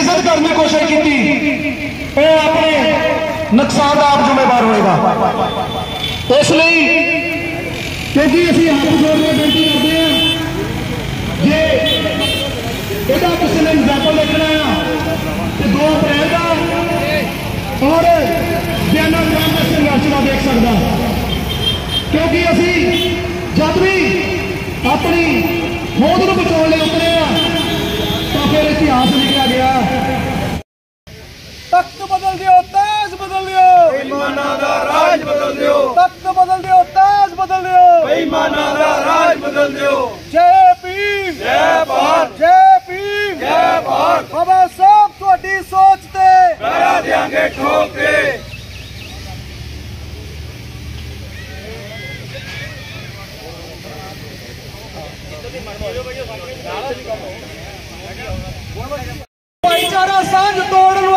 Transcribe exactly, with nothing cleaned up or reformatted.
बेइज्जत करने की कोशिश की, वो अपने नुकसान का आप जिम्मेदार होएगा। इसलिए क्योंकि असीं हाथ जोड़ के बेनती करते हैं, जे ਇਹਦਾ ਕਿਸੇ ਨੇ ਐਗਜ਼ਾਮਪਲ ਦੇਖਣਾ ਆ ਤੇ दो अप्रैल का और ਬਿਆਨਾ ਗ੍ਰਾਮ ਦੇ ਸੰਘਰਸ਼ ਦਾ देख सकता, क्योंकि असी जब भी अपनी होंद को बचाने लिए उतरे तो फिर इतिहास लिखा गया। तख्त बदल दियो, ताज बदल दियो, बेईमानां दा राज बदल दियो, तख्त बदल दियो, ताज बदल दियो, बेईमानां दा राज बदल दियो। जय भीम, जय भारत, जय भीम, जय भारत। बाबा साहब तुहाडी सोच ते पैरा देंगे ठोक के। भाईचारा सांझ तोड़न